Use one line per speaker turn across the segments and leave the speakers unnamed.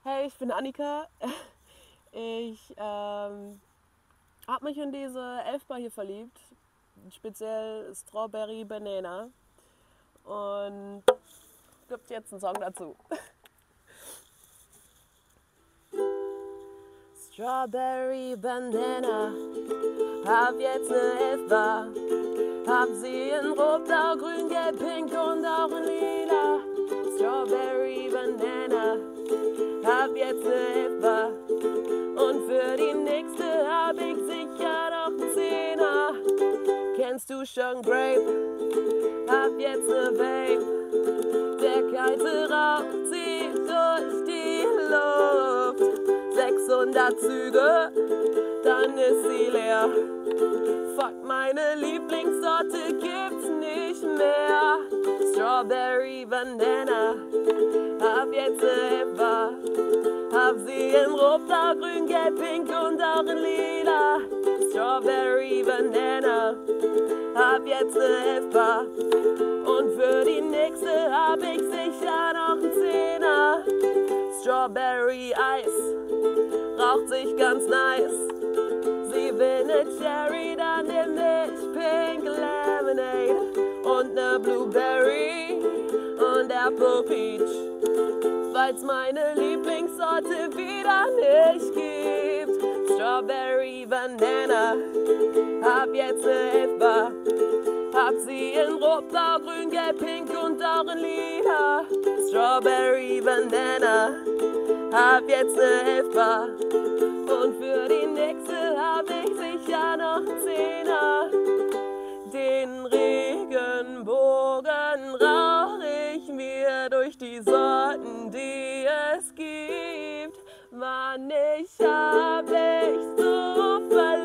Hey, ich bin Annika. Ich habe mich in diese Elfbar hier verliebt, speziell Strawberry Banana. Und gibt jetzt einen Song dazu. Strawberry Banana, hab jetzt ne Elfbar. Hab sie in Rot, Blau, Grün, Gelb, Pink und auch in Lila. Strawberry Banana, hab jetzt ne Elfbar. Und für die nächste hab ich sicher noch einen Zehner. Kennst du schon Grape? Hab jetzt ne Vape. Der kalte Rauch zieht durch die Luft. 600 Züge, dann ist sie leer. Fuck, meine Lieblingssorte gibt's nicht mehr. Strawberry Banana, hab jetzt ne Elfbar. Hab sie in Rot, Blau, Grün, Gelb, Pink und auch in Lila. Strawberry Banana, hab jetzt ne Elfbar. Und für die nächste hab ich sicher noch einen Zehner. Strawberry Eis, raucht sich ganz nice. Sie will ne Cherry, dann nehm ich Pink Lemonade. Und ne Blueberry und Apple Peach. Weil's meine Lieblingssorte wieder nicht gibt. Strawberry Banana, hab jetzt ne Elfbar. Hab sie in Rot, Blau, Grün, Gelb, Pink und auch in Lila. Strawberry Banana, hab jetzt ne Elfbar. Und für die nächste hab ich sicher noch einen Zehner. Den Regenbogen rauch ich mir durch die Sorten, die es gibt. Mann, ich hab mich so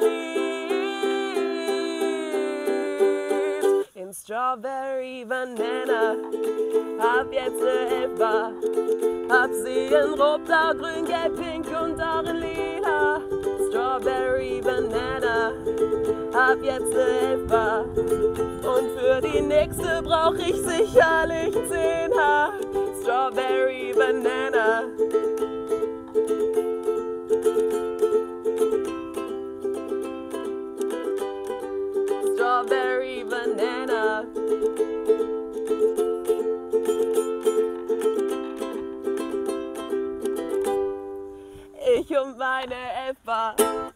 verliebt in Strawberry Banana. Hab jetzt ne Elfbar. Hab sie in Rot, Blau, Grün, Gelb, Pink und auch in Lila. Strawberry Banana, hab jetzt ne Elfbar. Und für die nächste brauch ich sicherlich 10er. Strawberry Banana. Strawberry Banana. Ich und meine Elfbar.